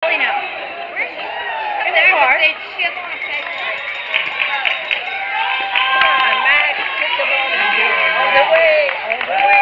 Ellie now. Where is she? In the car. She has on a fake. Come on, Max, get the ball in here. On the way, on the way.